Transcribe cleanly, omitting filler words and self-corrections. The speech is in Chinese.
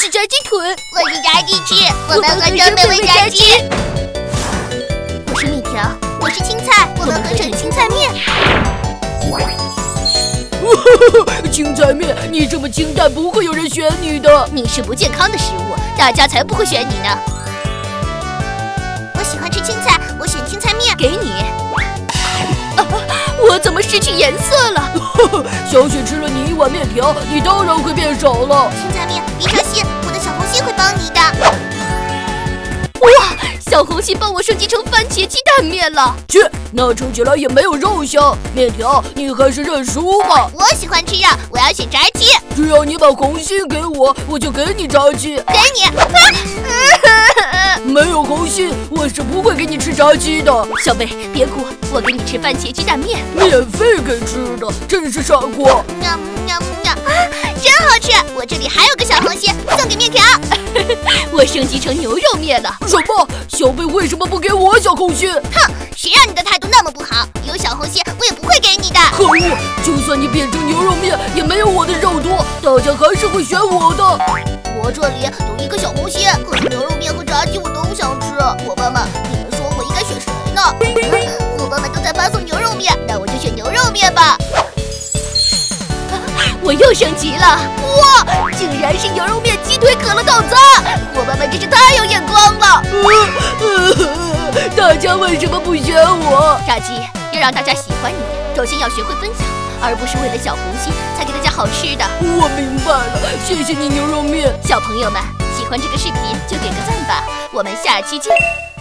是炸鸡腿， 我是炸鸡翅，我们合成美味炸鸡。我是面条，我是青菜，我们合成青菜面。 青菜面，你这么清淡，不会有人选你的。 你是不健康的食物，大家才不会选你呢。我喜欢吃青菜，我选青菜面。 给你。我怎么失去颜色了？小雪吃了你1碗面条，你当然会变少了。 青菜面，别伤心，我的小红心会帮你的。 哇，小红心帮我升级成番茄鸡蛋面了。切，那吃起来也没有肉香。面条，你还是认输吧。 我喜欢吃肉，我要选炸鸡。 只要你把红心给我，我就给你炸鸡。 给你。 没有红心，我是不会给你吃炸鸡的。 小贝，别哭，我给你吃番茄鸡蛋面， 免费给吃的，真是傻瓜。 喵喵喵啊，真好吃！我这里还有个小红心，送给面条。 我升级成牛肉面了。什么？小贝为什么不给我小红心？ 哼，谁让你的态度那么不好？有小红心我也不会给你的。 可恶！就算你变成牛肉面，也没有我的肉多，大家还是会选我的。 我这里有1个小红心，可是牛肉面和炸鸡我都想吃。伙伴们，你们说我应该选谁呢？伙伴们都在发送牛肉面，那我就选牛肉面吧。 我又升级了！ 哇，竟然是牛肉面鸡腿可乐豆子！伙伴们真是太有眼光了。 大家为什么不选我？ 炸鸡要让大家喜欢你，首先要学会分享，而不是为了小红心才给大家好吃的。 我明白了，谢谢你牛肉面。 小朋友们，喜欢这个视频就点个赞吧，我们下期见。